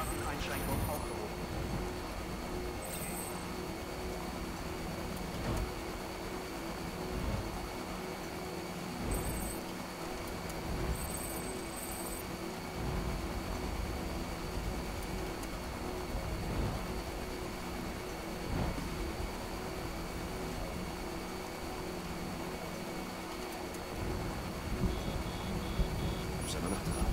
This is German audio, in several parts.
Waffeneinschränkung aufgehoben. Sind wir noch da?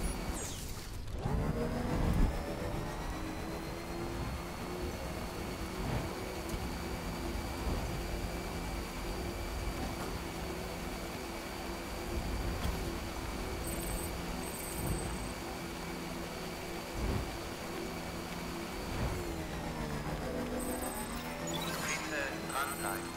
Bitte dranbleiben.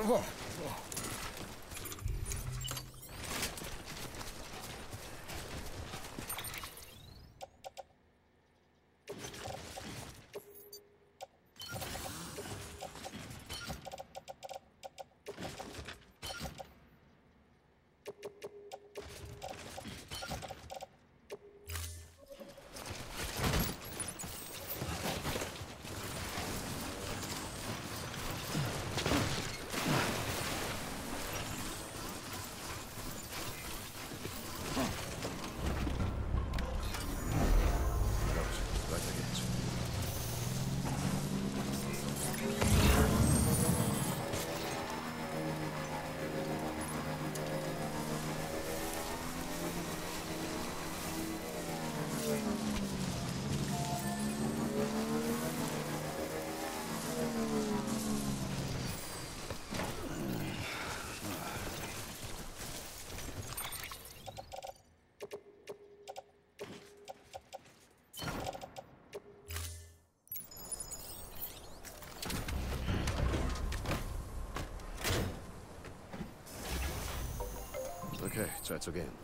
Weiter geht's. Okay, Zeit zu gehen.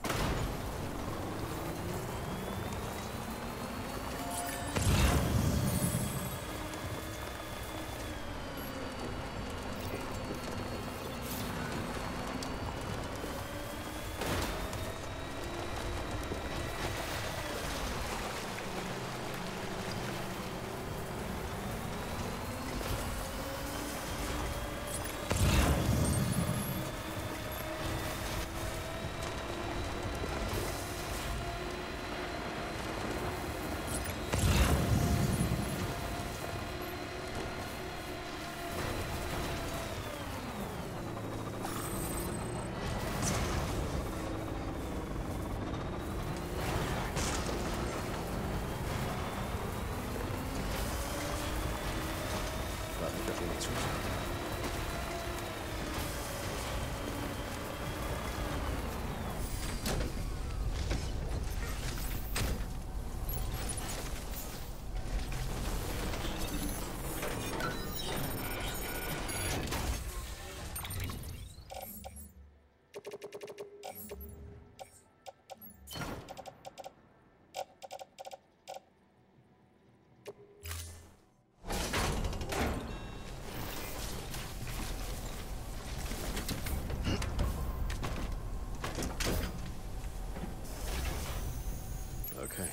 Frag mich, ob jemand zuschaut. Okay.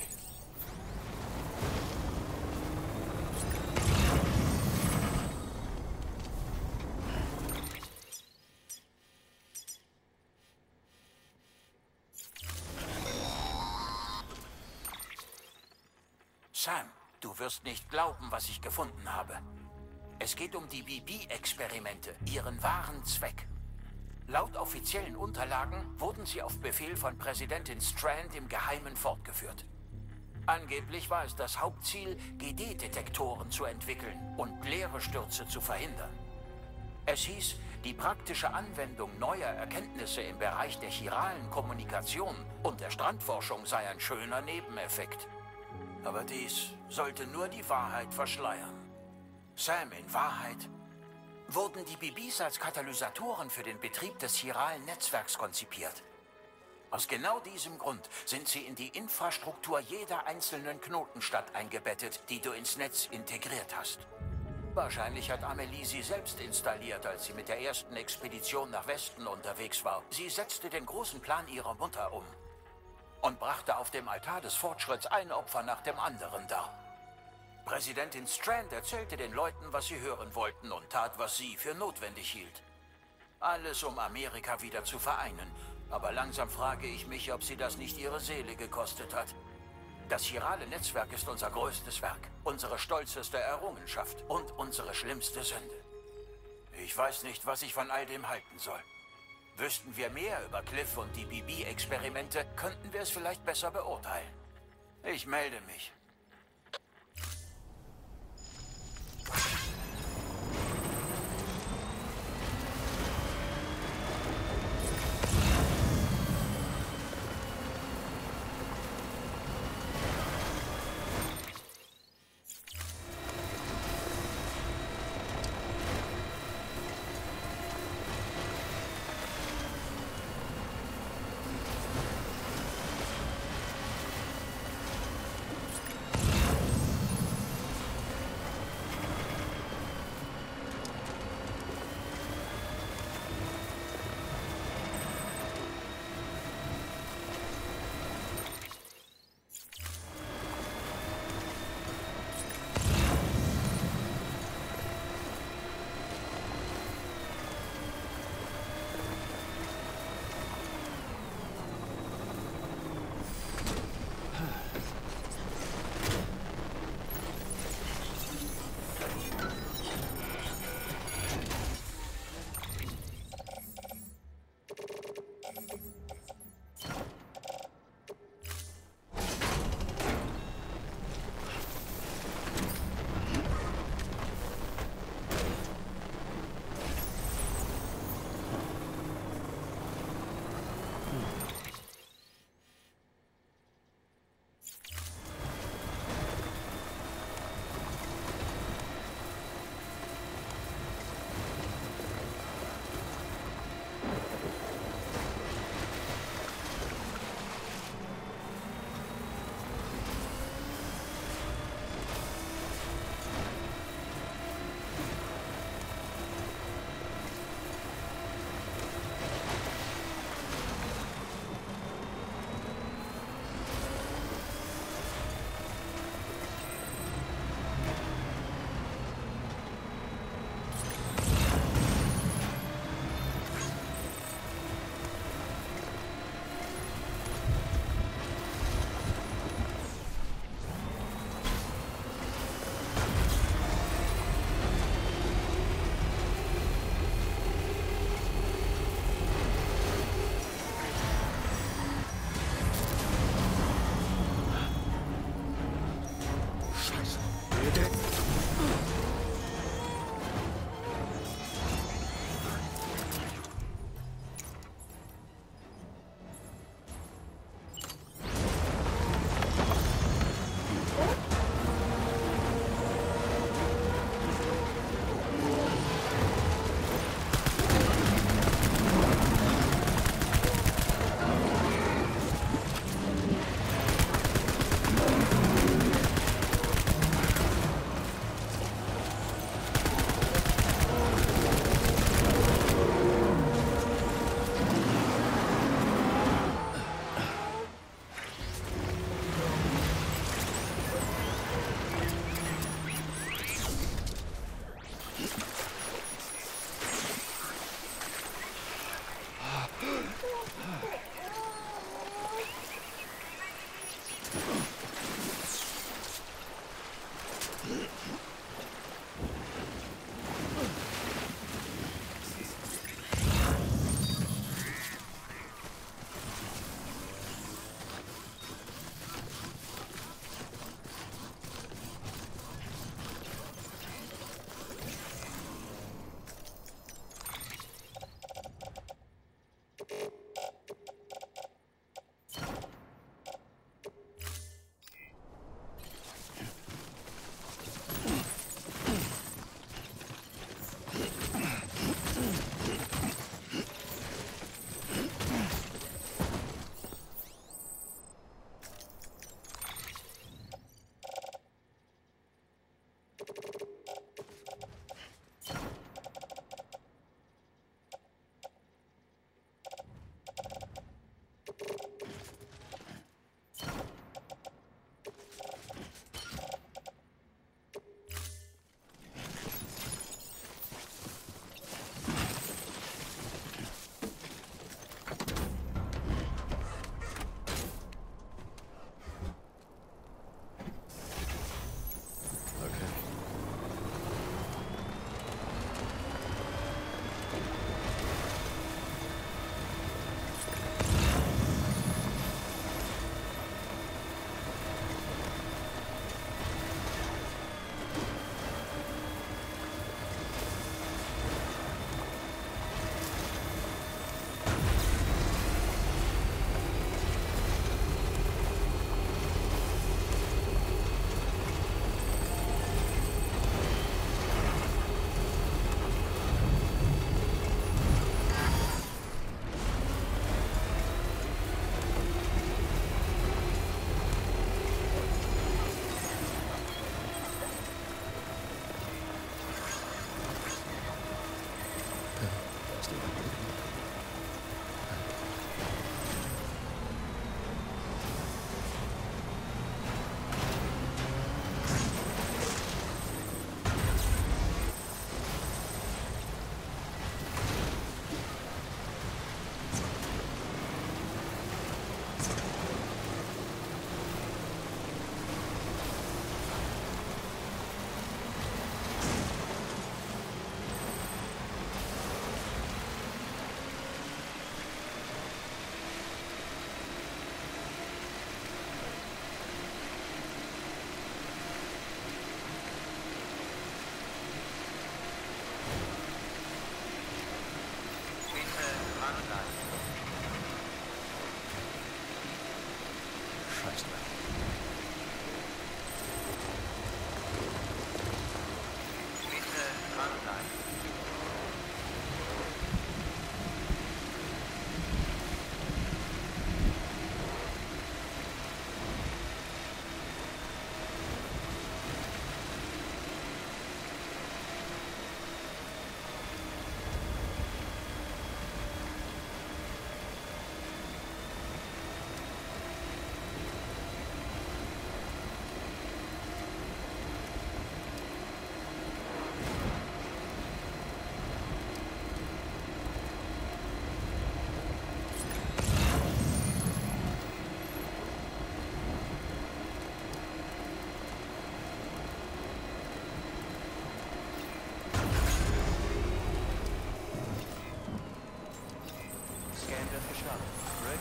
Sam, du wirst nicht glauben, was ich gefunden habe. Es geht um die BB-Experimente, ihren wahren Zweck. Laut offiziellen Unterlagen wurden sie auf Befehl von Präsidentin Strand im Geheimen fortgeführt. Angeblich war es das Hauptziel, GD-Detektoren zu entwickeln und leere Stürze zu verhindern. Es hieß, die praktische Anwendung neuer Erkenntnisse im Bereich der chiralen Kommunikation und der Strandforschung sei ein schöner Nebeneffekt. Aber dies sollte nur die Wahrheit verschleiern. Sam, in Wahrheit wurden die BBs als Katalysatoren für den Betrieb des chiralen Netzwerks konzipiert. Aus genau diesem Grund sind sie in die Infrastruktur jeder einzelnen Knotenstadt eingebettet, die du ins Netz integriert hast. Wahrscheinlich hat Amelie sie selbst installiert, als sie mit der ersten Expedition nach Westen unterwegs war. Sie setzte den großen Plan ihrer Mutter um und brachte auf dem Altar des Fortschritts ein Opfer nach dem anderen dar. Präsidentin Strand erzählte den Leuten, was sie hören wollten und tat, was sie für notwendig hielt. Alles, um Amerika wieder zu vereinen. Aber langsam frage ich mich, ob sie das nicht ihre Seele gekostet hat. Das chirale Netzwerk ist unser größtes Werk, unsere stolzeste Errungenschaft und unsere schlimmste Sünde. Ich weiß nicht, was ich von all dem halten soll. Wüssten wir mehr über Cliff und die BB-Experimente, könnten wir es vielleicht besser beurteilen. Ich melde mich.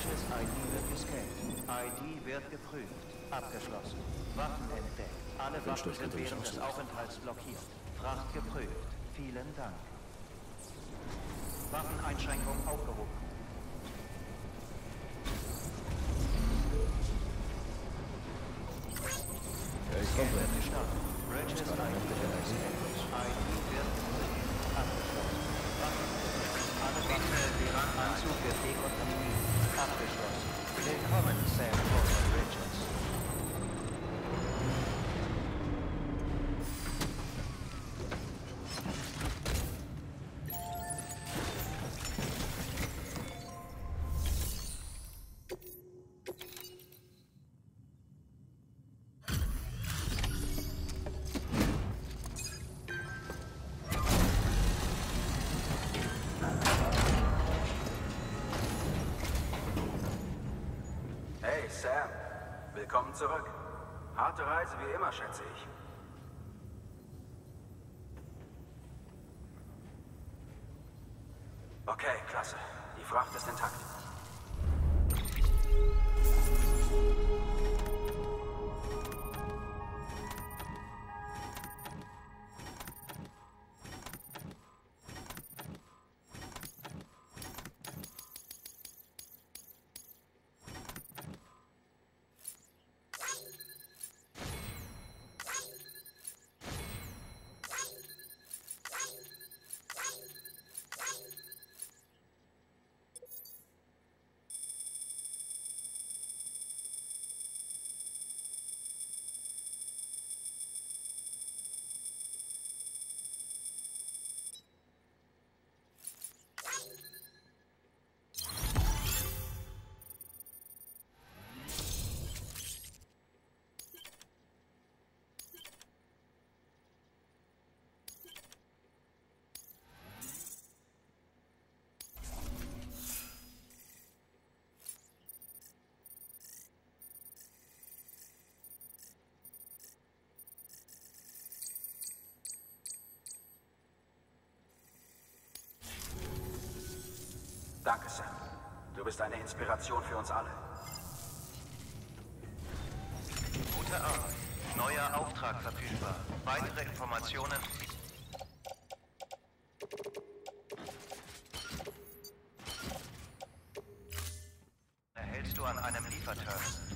Bridges ID wird gescannt. ID wird geprüft. Abgeschlossen. Waffen entdeckt. Alle Waffen sind während des Aufenthalts blockiert. Fracht geprüft. Vielen Dank. Waffeneinschränkung aufgehoben. Okay, Scan wird gestartet. Bridges ID wird gescannt. ID wird geprüft. Abgeschlossen. Waffen entdeckt. Alle Waffen während Anzug wird dekontaminiert. Abgeschlossen. Willkommen, Sam Walter Bridges. Hey, Sam. Willkommen zurück. Harte Reise wie immer, schätze ich. Okay, klasse. Die Fracht ist intakt. Danke, Sam. Du bist eine Inspiration für uns alle. Gute Arbeit. Neuer Auftrag verfügbar. Weitere Informationen. Erhältst du an einem Lieferterminal.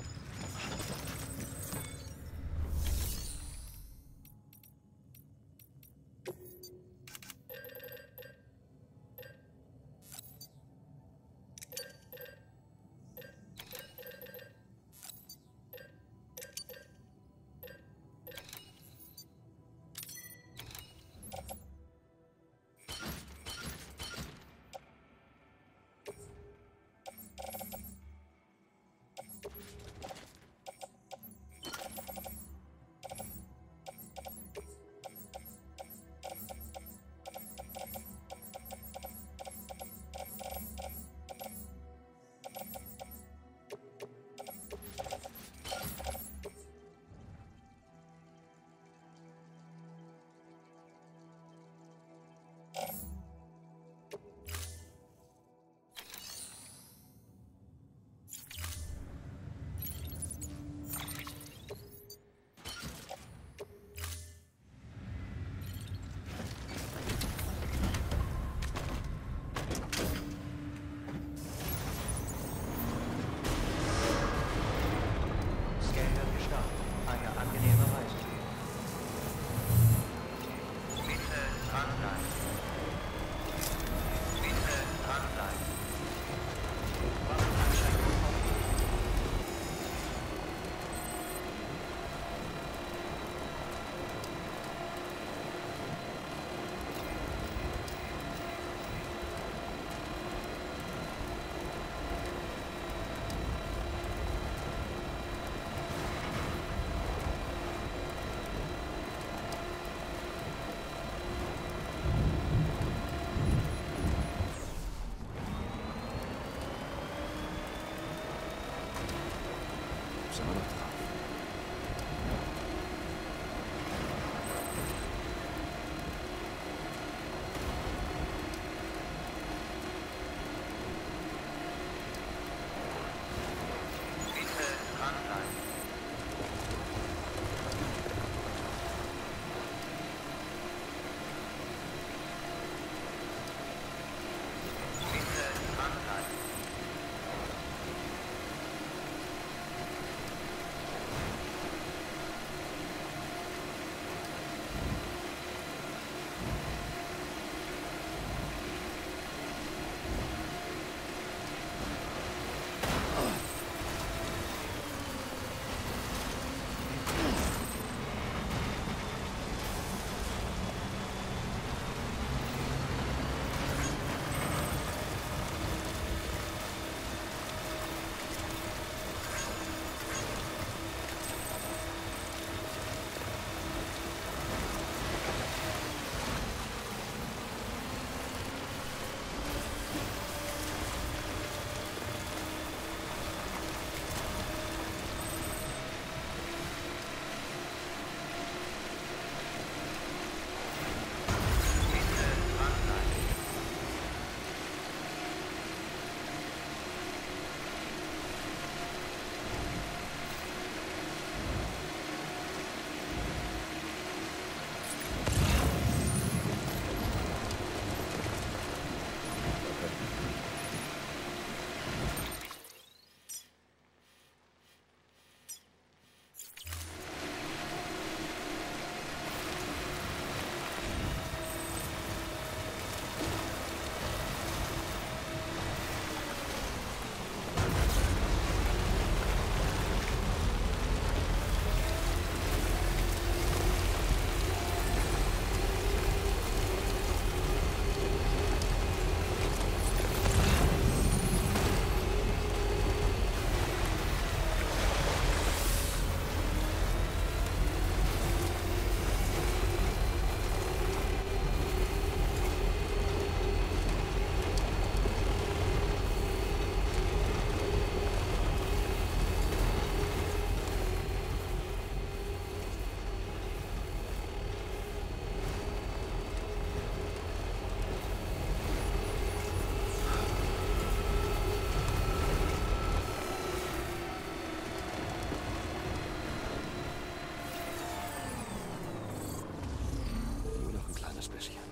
Sind wir noch drauf? especial.